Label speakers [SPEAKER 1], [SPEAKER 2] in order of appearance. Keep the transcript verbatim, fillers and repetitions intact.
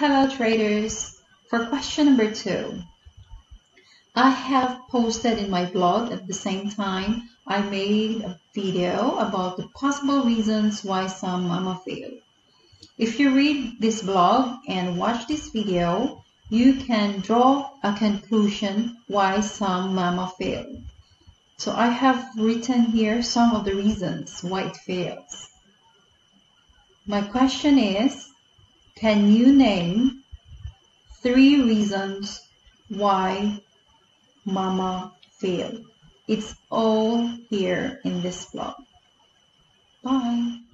[SPEAKER 1] Hello traders! For question number two, I have posted in my blog at the same time I made a video about the possible reasons why some mama fail. If you read this blog and watch this video, you can draw a conclusion why some mama fail. So I have written here some of the reasons why it fails. My question is, can you name three reasons why mama fail? It's all here in this blog. Bye.